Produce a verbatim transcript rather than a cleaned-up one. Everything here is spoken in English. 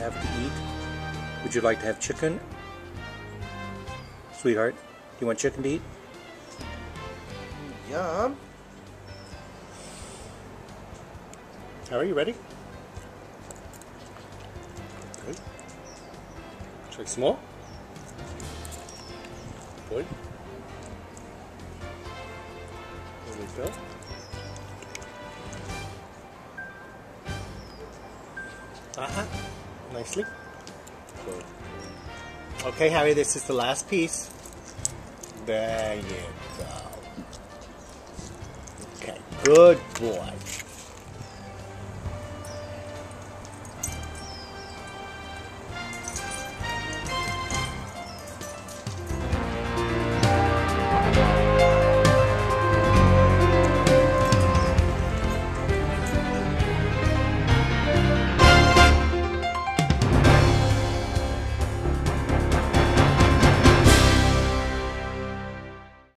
have to eat? Would you like to have chicken? Sweetheart, do you want chicken to eat? Yum. Are you ready? Good. Should I some more? Good. There we go. Uh-huh. Nicely. Good. Okay, Harry, this is the last piece. There you go. Okay, good boy.